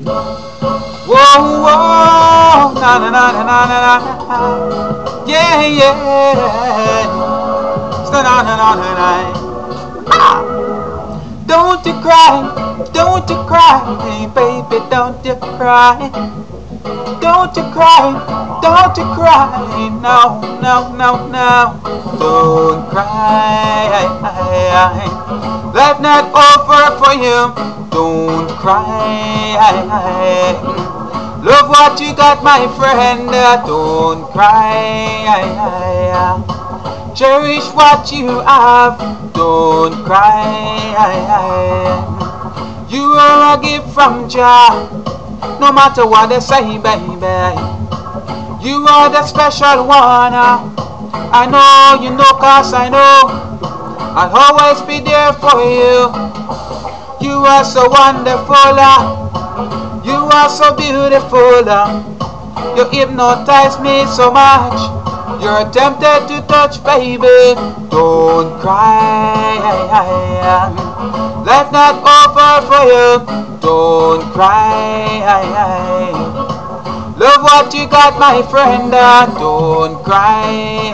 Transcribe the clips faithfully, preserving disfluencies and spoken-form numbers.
Whoa, whoa, na na na na na na na, yeah, yeah, na na na na na na. Don't you cry, don't you cry, baby, don't you cry. Don't you cry, don't you cry, no, no, no, no. Don't cry, life not over for you. Don't cry, love what you got, my friend. Don't cry, cherish what you have. Don't cry, you are a gift from Jah. No matter what they say, baby, you are the special one. I know, you know, cause I know I'll always be there for you. You are so wonderful, you are so beautiful. You hypnotize me so much, you're tempted to touch, baby. Don't cry, life not over for you. Don't cry, love what you got, my friend. Don't cry,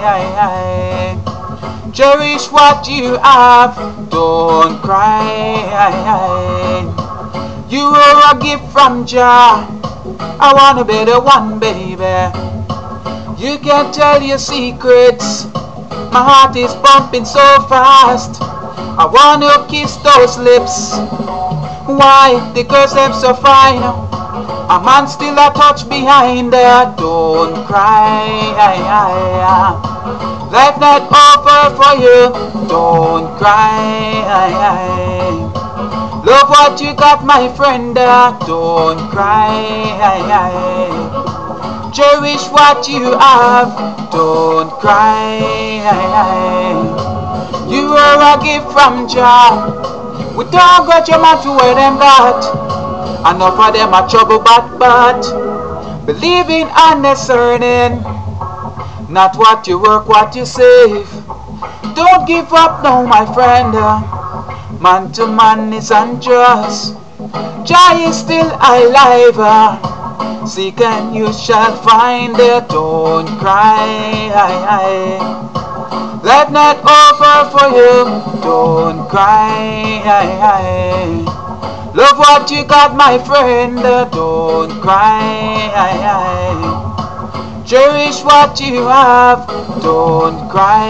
cherish what you have. Don't cry, you are a gift from Jah. I wanna be the one, baby. You can tell your secrets. My heart is pumping so fast. I wanna kiss those lips. Why? The girls them so fine. A man still a touch behind her. Don't cry, life not over for you. Don't cry, love what you got, my friend. Don't cry, cherish what you have. Don't cry, you are a gift from Jah. We don't got your man to where them got. Enough of them are trouble but but believing and discerning. Not what you work, what you save. Don't give up now, my friend. Man to man is unjust. Jah is still alive. Seek and you shall find it. Don't cry, life not over for you. Don't cry, love what you got, my friend. Don't cry, cherish what you have. Don't cry,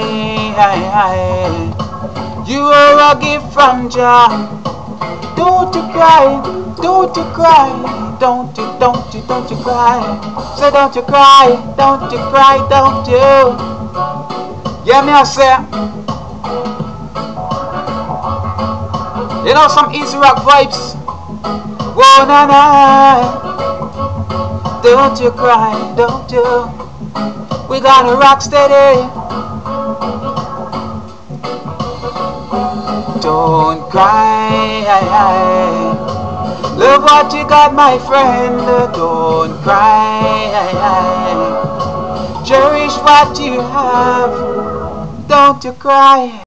you are a gift from Jah. Don't you cry, don't you cry, don't you, don't you, don't you cry. Say don't you cry, don't you cry, don't you. Yeah, me I say, you know some easy rock vibes. Whoa, na na. Don't you cry, don't you. We gotta rock steady. Don't cry, love what you got, my friend. Don't cry, cherish what you have. Don't you cry.